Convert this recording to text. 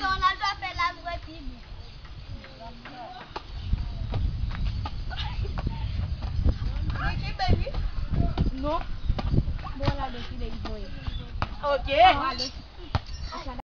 Ronaldo a fait la vraie Bible. Non. Bon, là, le fil est joué. Ok. Ah,